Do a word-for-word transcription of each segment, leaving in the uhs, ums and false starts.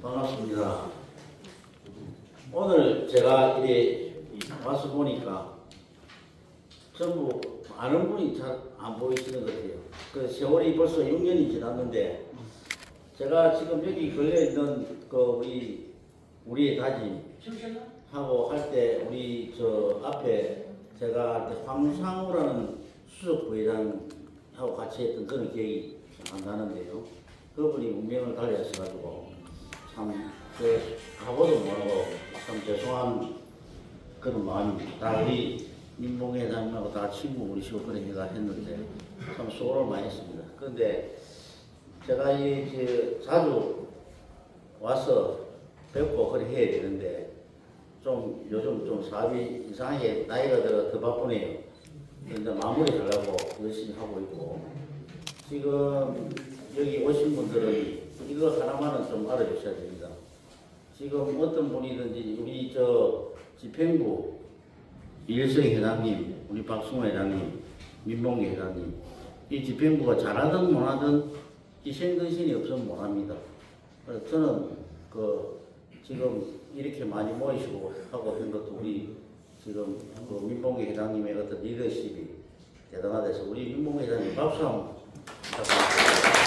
반갑습니다. 오늘 제가 이래 와서 보니까 전부 아는 분이 잘 안 보이시는 것 같아요. 그 세월이 벌써 육 년이 지났는데 제가 지금 여기 걸려있는 그 우리 우리의 다짐 하고 할 때 우리 저 앞에 제가 황상우라는 수석 부회장하고 같이 했던 그런 기억이 안 나는데요. 그분이 운명을 달리하셔가지고 참 그 가보도 못하고 참 죄송한 그런 마음입니다. 다 우리 민봉회장님하고 다 친구 우리 시고 그런 얘기가 했는데 참 수고를 많이 했습니다. 그런데 제가 이 자주 와서 뵙고 그래 해야 되는데 좀 요즘 좀 사업이 이상하게 나이가 들어 더 바쁘네요. 근데 마무리 하려고 열심히 하고 있고 지금 여기 오신 분들은 이거 하나만은 좀 알아주셔야 됩니다. 지금 어떤 분이든지 우리 저 집행부 이일성 회장님, 우리 박승호 회장님, 민봉기 회장님 이 집행부가 잘하든 못하든 희생정신이 없으면 못합니다. 그래서 저는 그 지금 이렇게 많이 모이시고 하고 한 것도 우리 지금 그 민봉기 회장님의 어떤 리더십이 대단하대서 우리 민봉기 회장님 박수 한번 부탁드립니다.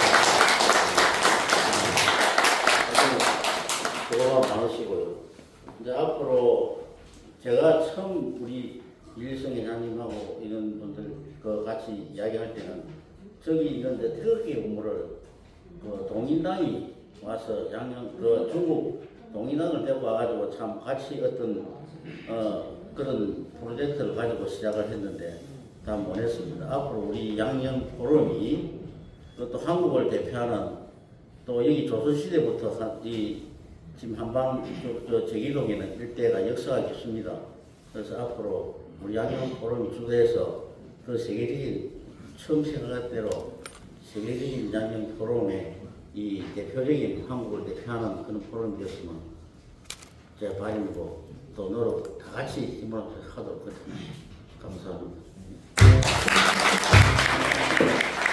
수고가 많으시고요. 이제 앞으로 제가 처음 우리 이일성 회장님하고 이런 분들 그 같이 이야기할 때는 저기 있는데 특히 업무를 그 동인당이 와서 양양 그 중국 동인당을 데리고 와가지고 참 같이 어떤 어 그런 프로젝트를 가지고 시작을 했는데 다 못했습니다. 앞으로 우리 양양 포럼이 또 한국을 대표하는 또 여기 조선시대부터 이 지금 한방 저, 제기동에는 일대가 역사가 깊습니다. 그래서 앞으로 우리 양양 포럼이 주도해서 그 세계적인 처음 생각한 대로 세계적인 양양 포럼의 이 대표적인 한국을 대표하는 그런 포럼이 되었으면 제 바람이고 또 노력 다 같이 힘을 합쳐서 하도록 하겠습니다. 감사합니다.